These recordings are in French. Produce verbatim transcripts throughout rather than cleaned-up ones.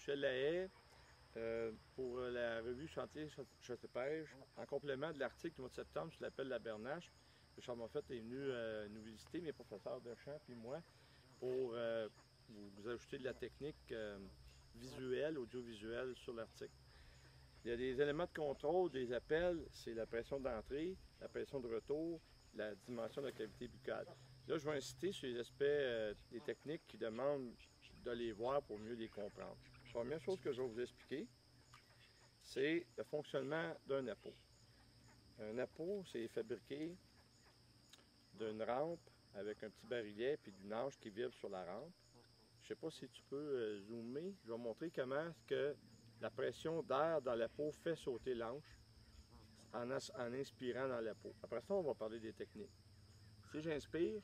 Michel Lahaye euh, pour la revue Chantier Chasse-Pêche, en complément de l'article du mois de septembre sur l'appel de la bernache. Richard Moffett est venu euh, nous visiter, mes professeurs de chant puis moi, pour euh, vous, vous ajouter de la technique euh, visuelle, audiovisuelle sur l'article. Il y a des éléments de contrôle des appels, c'est la pression d'entrée, la pression de retour, la dimension de la cavité buccale. Là, je vais insister sur les aspects euh, des techniques qui demandent de les voir pour mieux les comprendre. La première chose que je vais vous expliquer, c'est le fonctionnement d'un appôt. Un appôt, c'est fabriqué d'une rampe avec un petit barillet puis d'une anche qui vibre sur la rampe. Je ne sais pas si tu peux euh, zoomer. Je vais montrer comment que la pression d'air dans la peau fait sauter l'anche en, en inspirant dans la peau. Après ça, on va parler des techniques. Si j'inspire,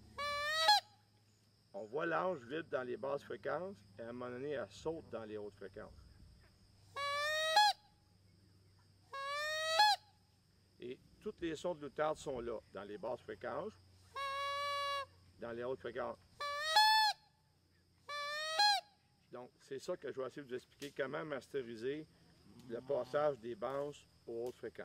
on voit l'anche vibre dans les basses fréquences et à un moment donné, elle saute dans les hautes fréquences. Et tous les sons de l'outarde sont là, dans les basses fréquences, dans les hautes fréquences. Donc, c'est ça que je vais essayer de vous expliquer, comment masteriser le passage des basses aux hautes fréquences.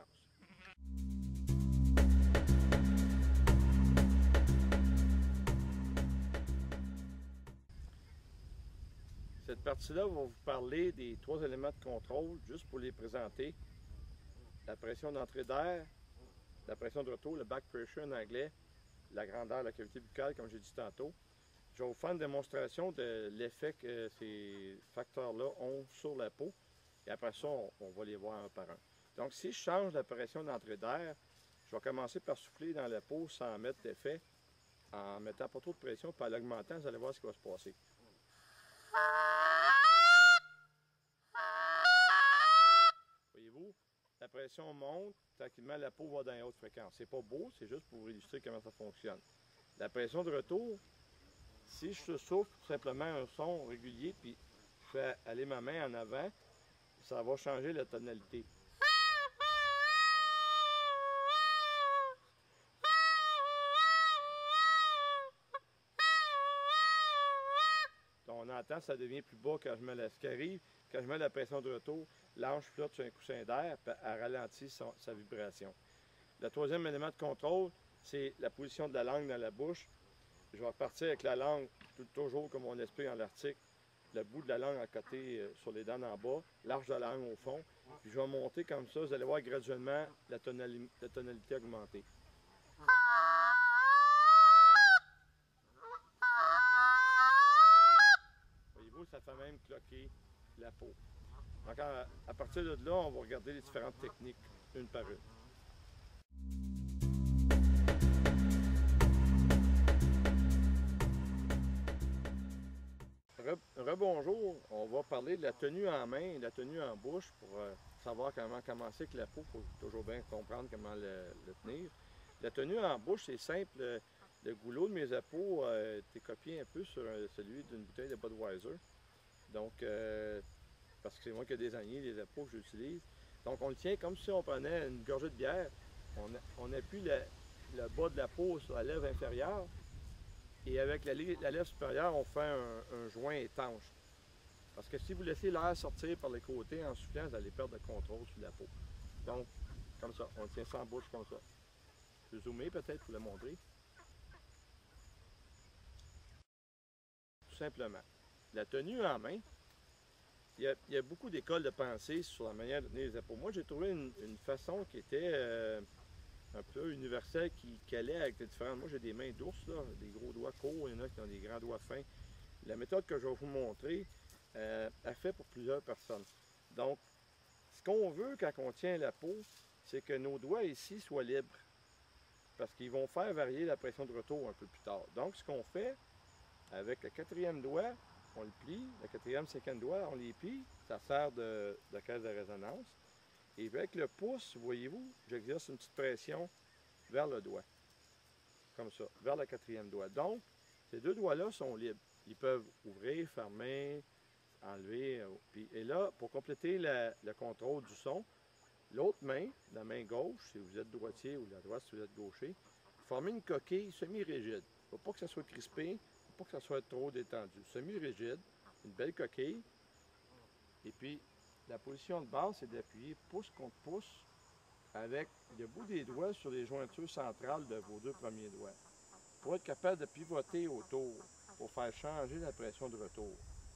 Cette partie-là va vous parler des trois éléments de contrôle, juste pour les présenter. La pression d'entrée d'air, la pression de retour, le back pressure en anglais, la grandeur de la cavité buccale, comme j'ai dit tantôt. Je vais vous faire une démonstration de l'effet que ces facteurs-là ont sur la peau. Et après ça, on, on va les voir un par un. Donc, si je change la pression d'entrée d'air, je vais commencer par souffler dans la peau sans mettre d'effet, en mettant pas trop de pression, puis en l'augmentant, vous allez voir ce qui va se passer. Voyez-vous, la pression monte, tranquillement la peau va dans les hautes fréquences. C'est pas beau, c'est juste pour vous illustrer comment ça fonctionne. La pression de retour, si je souffle simplement un son régulier, puis je fais aller ma main en avant, ça va changer la tonalité. On entend, ça devient plus bas quand je mets la, ce qui arrive, quand je mets la pression de retour, l'anche flotte sur un coussin d'air, puis elle ralentit son, sa vibration. Le troisième élément de contrôle, c'est la position de la langue dans la bouche. Je vais partir avec la langue, tout, toujours comme on explique dans l'article, le bout de la langue à côté euh, sur les dents en bas, l'arche de la langue au fond. Puis je vais monter comme ça, vous allez voir graduellement la, tonali la tonalité augmenter. Voyez-vous, ça fait même cloquer la peau. Donc à, à partir de là, on va regarder les différentes techniques, une par une. Rebonjour, on va parler de la tenue en main et la tenue en bouche pour euh, savoir comment commencer avec la peau. Il faut toujours bien comprendre comment le, le tenir. La tenue en bouche, c'est simple. Le goulot de mes appos a été copié un peu sur celui d'une bouteille de Budweiser. Donc, euh, parce que c'est moi qui ai désigné les appos que j'utilise. Donc, on le tient comme si on prenait une gorgée de bière. On, on appuie le, le bas de la peau sur la lèvre inférieure. Et avec la, la lèvre supérieure, on fait un, un joint étanche. Parce que si vous laissez l'air sortir par les côtés en soufflant, vous allez perdre le contrôle sur la peau. Donc, comme ça, on tient ça en bouche comme ça. Je vais zoomer peut-être pour le montrer. Tout simplement. La tenue en main, il y a, il y a beaucoup d'écoles de pensée sur la manière de tenir les appos. Moi, j'ai trouvé une, une façon qui était euh, un peu universelle, qui, qui allait avec les différentes. Moi, j'ai des mains d'ours, là, des gros doigts courts, il y en a qui ont des grands doigts fins. La méthode que je vais vous montrer, euh, elle fait pour plusieurs personnes. Donc, ce qu'on veut quand on tient la peau, c'est que nos doigts ici soient libres. Parce qu'ils vont faire varier la pression de retour un peu plus tard. Donc, ce qu'on fait, avec le quatrième doigt, on le plie. Le quatrième, cinquième doigt, on les plie. Ça sert de, de caisse de résonance. Et avec le pouce, voyez-vous, j'exerce une petite pression vers le doigt. Comme ça, vers le quatrième doigt. Donc, ces deux doigts-là sont libres. Ils peuvent ouvrir, fermer, enlever. Puis, et là, pour compléter la, le contrôle du son, l'autre main, la main gauche, si vous êtes droitier, ou la droite si vous êtes gaucher, formez une coquille semi-rigide. Il ne faut pas que ça soit crispé, il ne faut pas que ça soit trop détendu. Semi-rigide, une belle coquille. Et puis, la position de base, c'est d'appuyer pouce contre pouce avec le bout des doigts sur les jointures centrales de vos deux premiers doigts, pour être capable de pivoter autour, pour faire changer la pression de retour.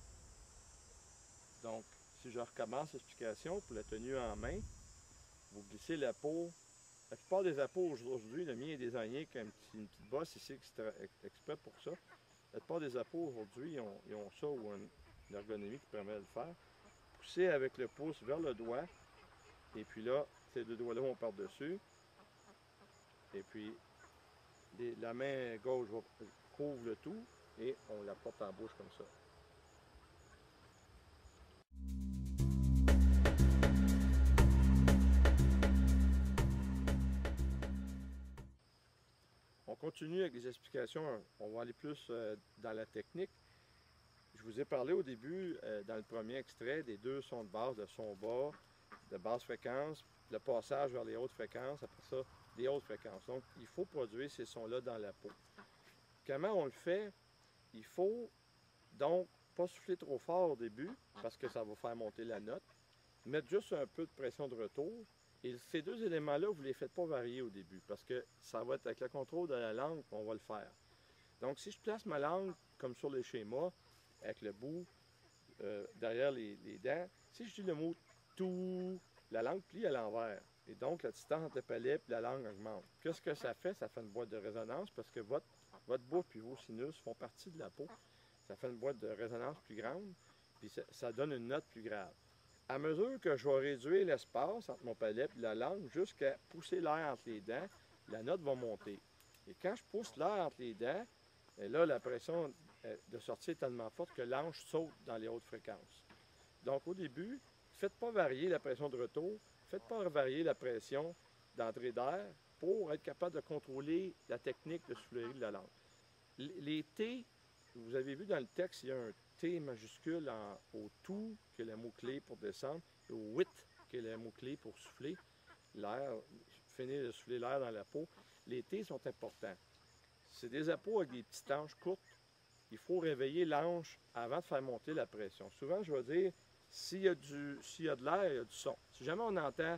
Donc, si je recommence l'explication pour la tenue en main, vous glissez la peau. La plupart des apôts aujourd'hui, le mien est désigné avec un petit, une petite bosse ici extra, exprès pour ça. La plupart des apôts aujourd'hui, ils ont, ils ont ça ou une, une ergonomie qui permet de le faire. Poussez avec le pouce vers le doigt, et puis là, ces deux doigts-là vont par-dessus. Et puis, les, la main gauche va, couvre le tout, et on la porte en bouche comme ça. On continue avec les explications, on va aller plus euh, dans la technique. Je vous ai parlé au début, euh, dans le premier extrait, des deux sons de base, de son bas, de basse fréquence, le passage vers les hautes fréquences, après ça, des hautes fréquences. Donc, il faut produire ces sons-là dans la peau. Comment on le fait? Il faut donc pas souffler trop fort au début, parce que ça va faire monter la note, mettre juste un peu de pression de retour. Et ces deux éléments-là, vous ne les faites pas varier au début, parce que ça va être avec le contrôle de la langue qu'on va le faire. Donc, si je place ma langue, comme sur les schémas, avec le bout euh, derrière les, les dents, si je dis le mot « tout », la langue plie à l'envers. Et donc, la distance entre le palais et la langue augmente. Qu'est-ce que ça fait? Ça fait une boîte de résonance, parce que votre, votre bouche et vos sinus font partie de la peau. Ça fait une boîte de résonance plus grande, puis ça, ça donne une note plus grave. À mesure que je vais réduire l'espace entre mon palais et la langue jusqu'à pousser l'air entre les dents, la note va monter. Et quand je pousse l'air entre les dents, et là, la pression de sortie est tellement forte que l'anche saute dans les hautes fréquences. Donc, au début, faites pas varier la pression de retour, faites pas varier la pression d'entrée d'air pour être capable de contrôler la technique de soufflerie de la langue. Les T, vous avez vu dans le texte, il y a un T majuscule en, au tout, qui est le mot-clé pour descendre, et au huit, qui est le mot-clé pour souffler l'air, finir de souffler l'air dans la peau. Les T sont importants. C'est des apôts avec des petites hanches courtes. Il faut réveiller l'anche avant de faire monter la pression. Souvent, je vais dire, s'il y a, du, s'il y a de l'air, il y a du son. Si jamais on entend,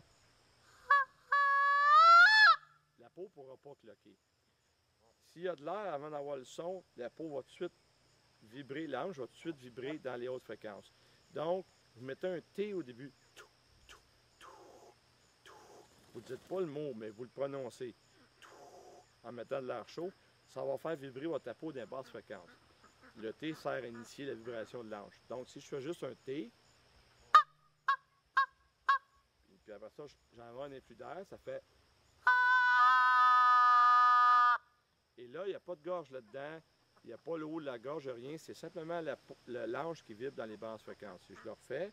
la peau ne pourra pas cloquer. S'il y a de l'air, avant d'avoir le son, la peau va tout de suite vibrer, l'ange va tout de suite vibrer dans les hautes fréquences. Donc, vous mettez un T au début. Tout, tout, tout, tout. Vous ne dites pas le mot, mais vous le prononcez. Tout, en mettant de l'air chaud, ça va faire vibrer votre peau dans les basses fréquences. Le T sert à initier la vibration de l'ange. Donc, si je fais juste un T, puis après ça, j'envoie un influx d'air, ça fait... Et là, il n'y a pas de gorge là-dedans, il n'y a pas le haut de la gorge, rien, c'est simplement l'ange qui vibre dans les basses fréquences. Si je le refais,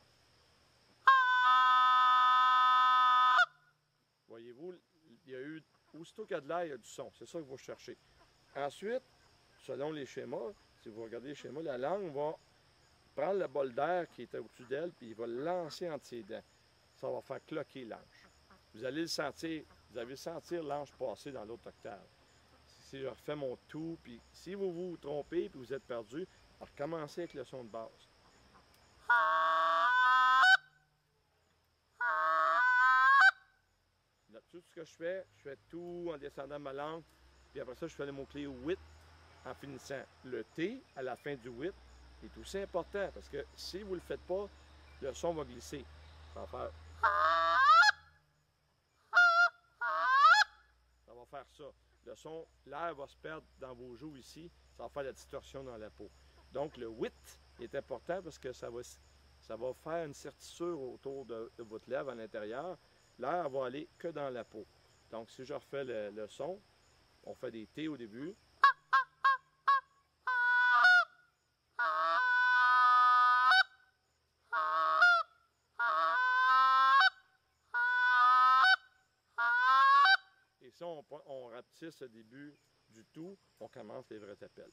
voyez-vous, il y a eu, aussitôt qu'il y a de l'air, il y a du son. C'est ça que vous cherchez. Ensuite, selon les schémas, si vous regardez les schémas, la langue va prendre le bol d'air qui est au-dessus d'elle, puis il va le lancer entre ses dents. Ça va faire cloquer l'ange. Vous allez le sentir, vous allez sentir l'ange passer dans l'autre octave. Si je refais mon tout, puis si vous vous trompez, puis vous êtes perdu, recommencez avec le son de base. Là, tout ce que je fais, je fais tout en descendant ma langue, puis après ça, je fais le mot-clé huit en finissant. Le T à la fin du huit est aussi important, parce que si vous ne le faites pas, le son va glisser. Ça va faire... Ça va faire ça. Le son, l'air va se perdre dans vos joues ici, ça va faire la distorsion dans la peau. Donc le huit est important parce que ça va, ça va faire une sertissure autour de, de votre lèvre à l'intérieur. L'air va aller que dans la peau. Donc si je refais le, le son, on fait des T au début. Et ça, on, on rapetisse le début du tout, on commence les vrais appels.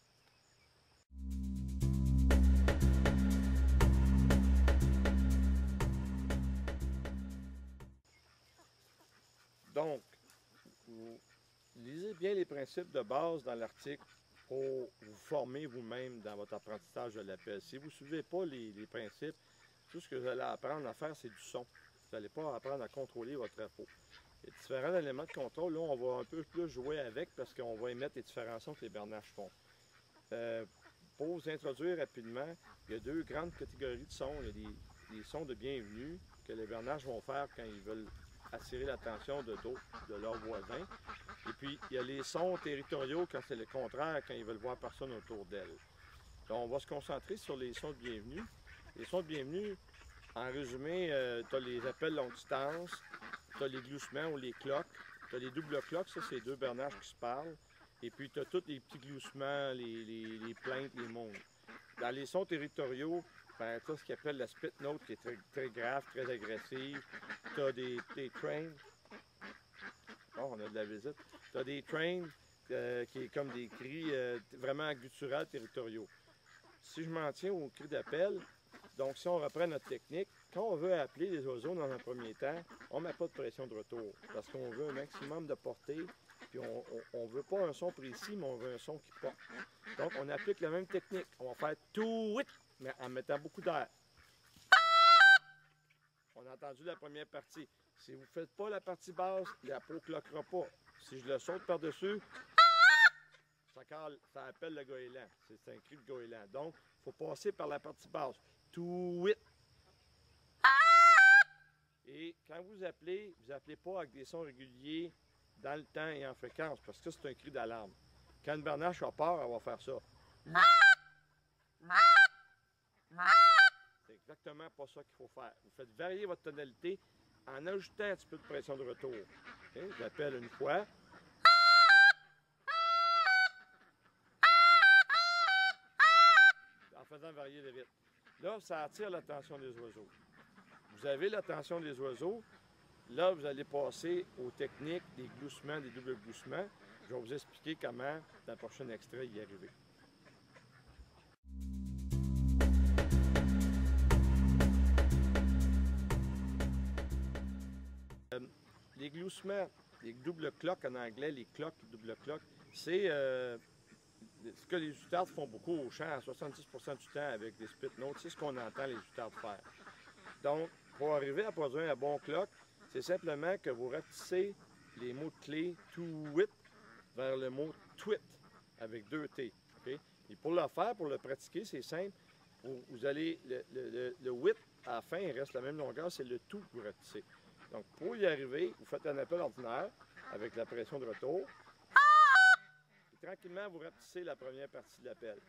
Donc, vous lisez bien les principes de base dans l'article pour vous former vous-même dans votre apprentissage de l'appel. Si vous ne suivez pas les, les principes, tout ce que vous allez apprendre à faire, c'est du son. Vous n'allez pas apprendre à contrôler votre drapeau. Il y a différents éléments de contrôle. Là, on va un peu plus jouer avec parce qu'on va émettre les différents sons que les bernaches font. Euh, pour vous introduire rapidement, il y a deux grandes catégories de sons. Il y a des, des sons de bienvenue que les bernaches vont faire quand ils veulent attirer l'attention de d'autres, de leurs voisins. Et puis, il y a les sons territoriaux quand c'est le contraire, quand ils veulent voir personne autour d'elles. Donc, on va se concentrer sur les sons de bienvenue. Les sons de bienvenue, en résumé, euh, tu as les appels longue distance, tu as les gloussements ou les cloques, tu as les doubles cloques, ça c'est deux bernaches qui se parlent, et puis tu as tous les petits gloussements, les, les, les plaintes, les mondes. Dans les sons territoriaux, ben, tu as ce qu'ils appellent la spit note qui est très, très grave, très agressive. Tu as des, des trains. Oh, on a de la visite. Tu as des trains euh, qui est comme des cris euh, vraiment gutturales territoriaux. Si je m'en tiens aux cris d'appel, donc si on reprend notre technique, quand on veut appeler les oiseaux dans un premier temps, on ne met pas de pression de retour parce qu'on veut un maximum de portée, puis on ne veut pas un son précis, mais on veut un son qui porte. Donc on applique la même technique. On va faire tout, mais en mettant beaucoup d'air. On a entendu la première partie. Si vous ne faites pas la partie basse, la peau ne cloquera pas. Si je le saute par-dessus, ça, cale, ça appelle le goéland. C'est un cri de goéland. Donc, il faut passer par la partie basse. Tout it. Et quand vous appelez, vous n'appelez pas avec des sons réguliers dans le temps et en fréquence, parce que c'est un cri d'alarme. Quand une bernache a peur, elle va faire ça. C'est exactement pas ça qu'il faut faire. Vous faites varier votre tonalité en ajoutant un petit peu de pression de retour. Okay? J'appelle une fois. En faisant varier le rythme. Là, ça attire l'attention des oiseaux. Vous avez l'attention des oiseaux. Là, vous allez passer aux techniques des gloussements, des doubles gloussements. Je vais vous expliquer comment, dans le prochain extrait, y arriver. Euh, les gloussements, les doubles cloques en anglais, les cloques, les doubles cloques, c'est euh, ce que les hutardes font beaucoup au chant, à soixante-dix pour cent du temps avec des spit notes. C'est ce qu'on entend les hutardes faire. Donc, pour arriver à produire un bon cloque, c'est simplement que vous rapetissez les mots de clé to-wit vers le mot twit avec deux T. Okay? Et pour le faire, pour le pratiquer, c'est simple. Vous, vous allez, le, le, le, le wit à la fin, il reste la même longueur, c'est le tout que vous rapetissez. Donc, pour y arriver, vous faites un appel ordinaire avec la pression de retour. Et tranquillement, vous rapetissez la première partie de l'appel.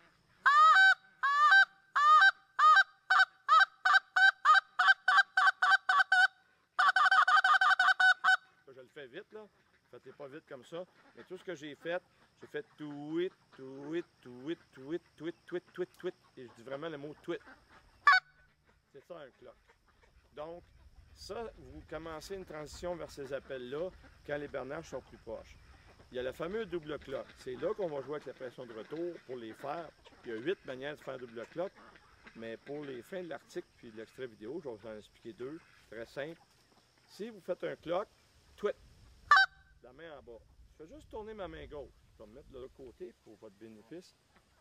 Je le fais vite, là. Faites pas vite comme ça. Mais tout ce que j'ai fait, j'ai fait tweet, tweet, tweet, tweet, tweet, tweet, tweet, tweet. Et je dis vraiment le mot tweet. C'est ça un cloque. Donc, ça, vous commencez une transition vers ces appels-là quand les bernaches sont plus proches. Il y a le fameux double cloque. C'est là qu'on va jouer avec la pression de retour pour les faire. Il y a huit manières de faire double cloque. Mais pour les fins de l'article puis de l'extrait vidéo, je vais vous en expliquer deux. Très simple. Si vous faites un cloque, tweet. La main en bas. Je fais juste tourner ma main gauche. Je vais me mettre de l'autre côté pour votre bénéfice.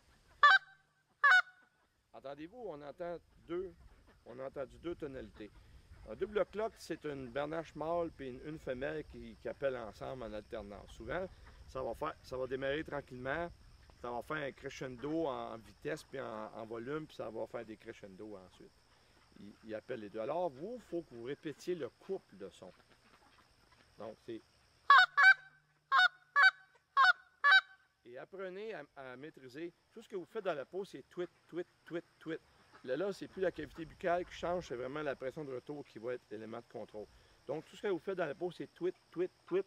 Entendez-vous, on entend deux, on a entendu deux tonalités. Un double cloque, c'est une bernache mâle puis une, une femelle qui, qui appellent ensemble en alternance. Souvent, ça va faire, ça va démarrer tranquillement, ça va faire un crescendo en, en vitesse puis en, en volume, puis ça va faire des crescendo ensuite. Il, il appelle les deux. Alors, vous, il faut que vous répétiez le couple de sons. Donc, c'est... Et apprenez à, à maîtriser. Tout ce que vous faites dans la peau, c'est tweet, tweet, tweet, tweet. Là, là, c'est plus la cavité buccale qui change, c'est vraiment la pression de retour qui va être l'élément de contrôle. Donc, tout ce que vous faites dans la peau, c'est tweet, tweet, tweet.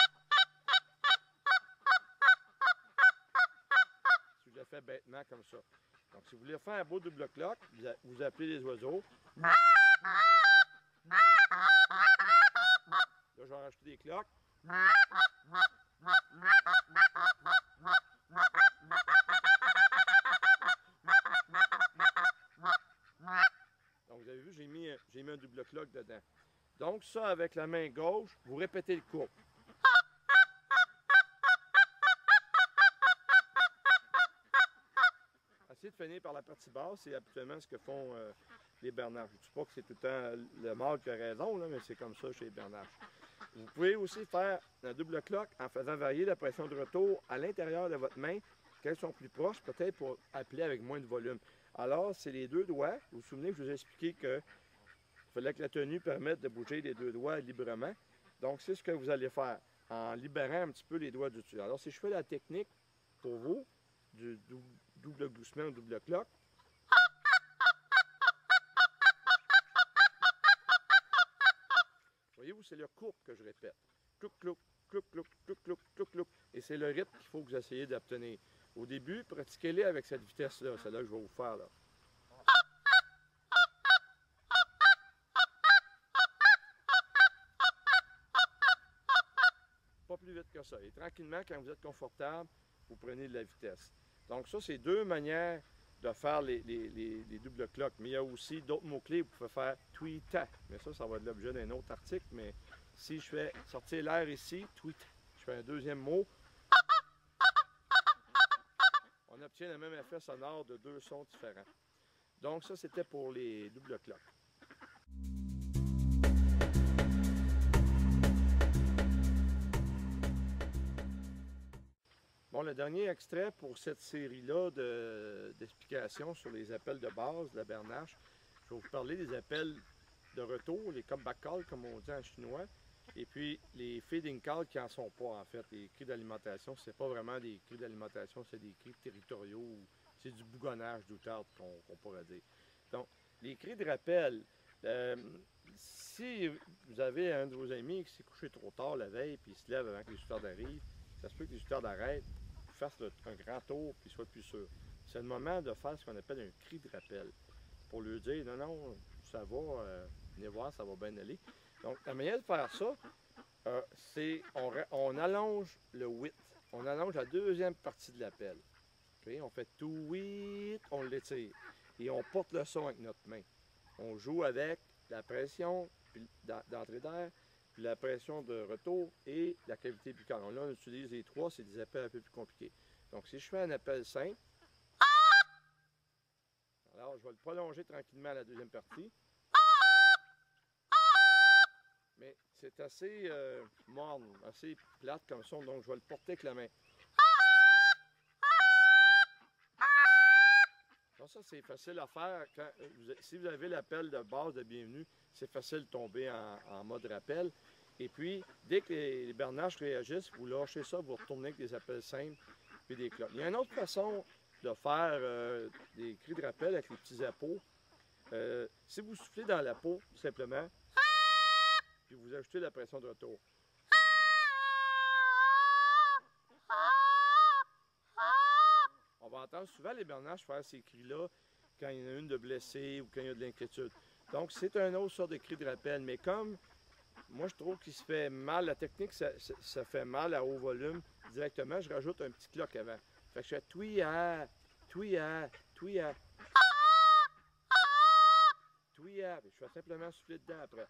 Si je le fais bêtement comme ça. Donc, si vous voulez faire un beau double cloque, vous, vous appelez les oiseaux. Là, je vais rajouter des cloques. Donc, vous avez vu, j'ai mis, j'ai mis un double cloque dedans. Donc, ça, avec la main gauche, vous répétez le couple. Essayez de finir par la partie basse, c'est habituellement ce que font euh, les bernaches. Je ne dis pas que c'est tout le temps le mâle qui a raison, là, mais c'est comme ça chez les bernaches. Vous pouvez aussi faire un double cloque en faisant varier la pression de retour à l'intérieur de votre main, qu'elles sont plus proches, peut-être pour appeler avec moins de volume. Alors, c'est les deux doigts. Vous vous souvenez que je vous ai expliqué qu'il fallait que la tenue permette de bouger les deux doigts librement. Donc, c'est ce que vous allez faire en libérant un petit peu les doigts du dessus. Alors, si je fais la technique pour vous, du double gloussement ou double cloque, voyez-vous, c'est le courbe que je répète. Clouc, clouc, clouc, clouc, clouc, clouc, clouc, clouc. Et c'est le rythme qu'il faut que vous essayez d'obtenir. Au début, pratiquez-les avec cette vitesse-là. C'est là que je vais vous faire, là. Pas plus vite que ça. Et tranquillement, quand vous êtes confortable, vous prenez de la vitesse. Donc ça, c'est deux manières de faire les, les, les, les doubles cloques. Mais il y a aussi d'autres mots-clés. Vous pouvez faire tweeta. Mais ça, ça va être l'objet d'un autre article. Mais si je fais sortir l'air ici, tweet, je fais un deuxième mot, on obtient le même effet sonore de deux sons différents. Donc ça, c'était pour les doubles cloques. Bon, le dernier extrait pour cette série-là d'explications sur les appels de base de la bernache, je vais vous parler des appels de retour, les comeback calls, comme on dit en chinois, et puis les feeding calls qui n'en sont pas, en fait. Les cris d'alimentation, c'est pas vraiment des cris d'alimentation, c'est des cris territoriaux, c'est du bougonnage d'outarde qu'on qu'on pourrait dire. Donc, les cris de rappel, euh, si vous avez un de vos amis qui s'est couché trop tard la veille, puis il se lève avant que les outardes arrivent, ça se peut que les outardes arrêtent, fasse le, un grand tour puis soit plus sûr. C'est le moment de faire ce qu'on appelle un cri de rappel. Pour lui dire, non, non, ça va, euh, venez voir, ça va bien aller. Donc, la manière de faire ça, euh, c'est on, on allonge le huit. On allonge la deuxième partie de l'appel. Okay? On fait tout huit, on l'étire. Et on porte le son avec notre main. On joue avec la pression d'entrée d'air, puis la pression de retour et la cavité buccale. Là, on utilise les trois, c'est des appels un peu plus compliqués. Donc, si je fais un appel simple, alors je vais le prolonger tranquillement à la deuxième partie. Mais c'est assez euh, morne, assez plate comme son, donc je vais le porter avec la main. Donc ça, c'est facile à faire. Quand vous, si vous avez l'appel de base de bienvenue, c'est facile de tomber en, en mode rappel. Et puis, dès que les, les bernaches réagissent, vous lâchez ça, vous retournez avec des appels simples puis des cloques. Il y a une autre façon de faire euh, des cris de rappel avec les petits appos. Euh, si vous soufflez dans la peau, tout simplement, puis vous ajoutez la pression de retour. On va entendre souvent les bernaches faire ces cris-là quand il y en a une de blessée ou quand il y a de l'inquiétude. Donc, c'est un autre sort de cri de rappel. Mais comme moi, je trouve qu'il se fait mal, la technique, ça, ça, ça fait mal à haut volume directement, je rajoute un petit cloque avant. Fait que je fais touya, touya, touya, touya. Je fais simplement souffler dedans après.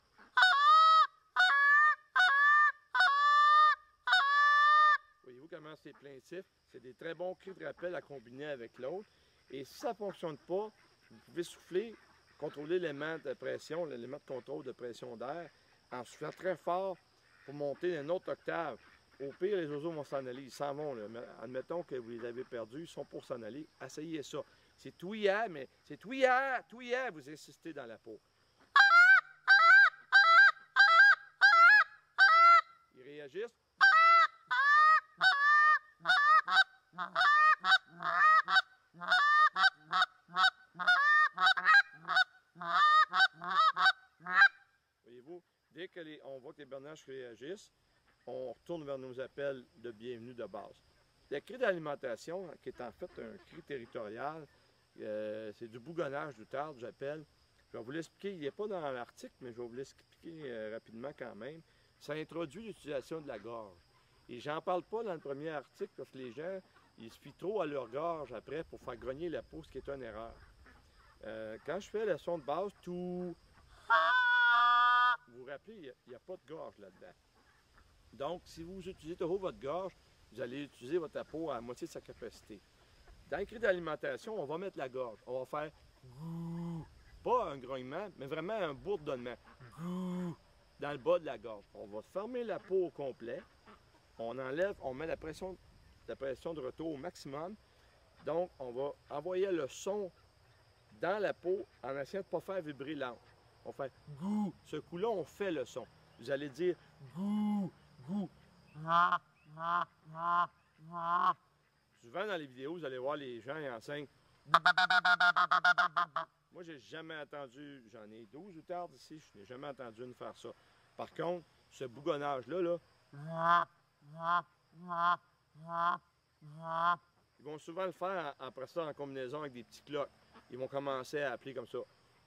Voyez-vous comment c'est plaintif? C'est des très bons cris de rappel à combiner avec l'autre. Et si ça ne fonctionne pas, vous pouvez souffler, contrôler l'élément de pression, l'élément de contrôle de pression d'air, en soufflant très fort pour monter une autre octave. Au pire, les oiseaux vont s'en aller, ils s'en vont. Là. Admettons que vous les avez perdus, ils sont pour s'en aller. Essayez ça. C'est touillat, mais c'est touillat, touillat, vous insistez dans la peau. Ils réagissent. Voyez-vous, dès que les, on voit que les bernaches réagissent, on retourne vers nos appels de bienvenue de base. Le cri d'alimentation, qui est en fait un cri territorial, euh, c'est du bougonnage d'outarde, j'appelle. Je vais vous l'expliquer, il n'est pas dans l'article, mais je vais vous l'expliquer euh, rapidement quand même. Ça introduit l'utilisation de la gorge. Et j'en parle pas dans le premier article parce que les gens, ils se fient trop à leur gorge après pour faire grogner la peau, ce qui est une erreur. Euh, quand je fais le son de base, tout... Vous vous rappelez, il n'y a, a pas de gorge là-dedans. Donc, si vous utilisez toujours votre gorge, vous allez utiliser votre peau à la moitié de sa capacité. Dans les cris d'alimentation, on va mettre la gorge. On va faire gouh. Pas un grognement, mais vraiment un bourdonnement. Gouh. Dans le bas de la gorge. On va fermer la peau au complet. On enlève, on met la pression, la pression de retour au maximum. Donc, on va envoyer le son dans la peau en essayant de ne pas faire vibrer l'angle. On fait gouh. Ce coup-là, on fait le son. Vous allez dire gouh, gouh. Souvent dans les vidéos, vous allez voir les gens qui enseignent. Moi, j'ai jamais entendu, j'en ai douze outardes ici, je n'ai jamais entendu une faire ça. Par contre, ce bougonnage-là, là, ils vont souvent le faire après ça en combinaison avec des petits clocs. Ils vont commencer à appeler comme ça.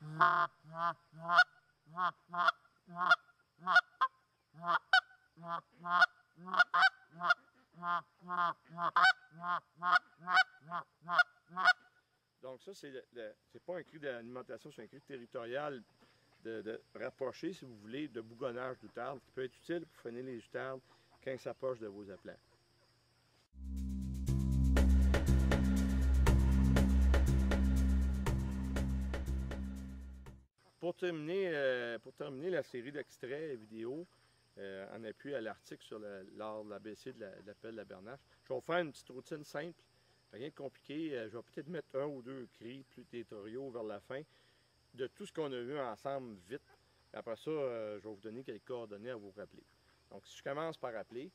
Donc ça, c'est pas un cri d'alimentation, c'est un cri territorial de, de rapprocher, si vous voulez, de bougonnage d'outarde qui peut être utile pour freiner les outardes quand ils s'approchent de vos appelants. Pour terminer, euh, pour terminer la série d'extraits vidéo, euh, en appui à l'article sur l'art de l'A B C de l'appel de la bernache, je vais vous faire une petite routine simple, rien de compliqué. Euh, je vais peut-être mettre un ou deux cris plus territoriaux vers la fin de tout ce qu'on a vu ensemble vite. Et après ça, euh, je vais vous donner quelques coordonnées à vous rappeler. Donc, si je commence par appeler.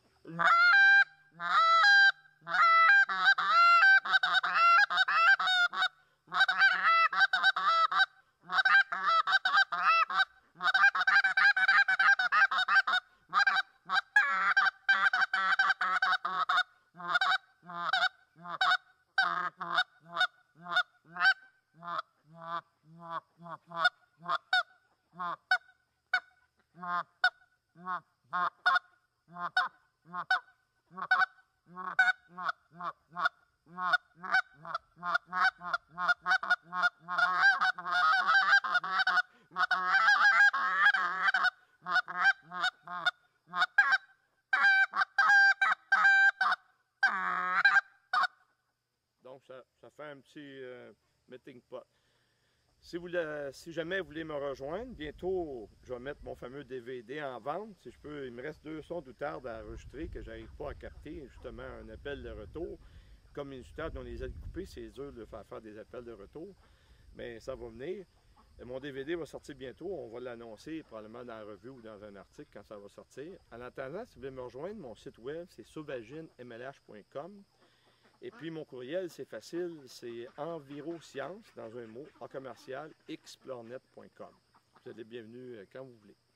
Donc, ça, ça fait un petit euh, meeting pot. Si, vous le, si jamais vous voulez me rejoindre, bientôt, je vais mettre mon fameux D V D en vente. Si je peux, il me reste deux sons d'outarde à enregistrer que je n'arrive pas à capter, justement un appel de retour. Comme les outardes, on les a coupés, c'est dur de faire faire des appels de retour, mais ça va venir. Mon D V D va sortir bientôt, on va l'annoncer probablement dans la revue ou dans un article quand ça va sortir. En attendant, si vous voulez me rejoindre, mon site web, c'est sauvagine m l h point com. Et puis mon courriel, c'est facile, c'est enviroscience, dans un mot, en commercial, xplornet point com. Vous êtes les bienvenus quand vous voulez.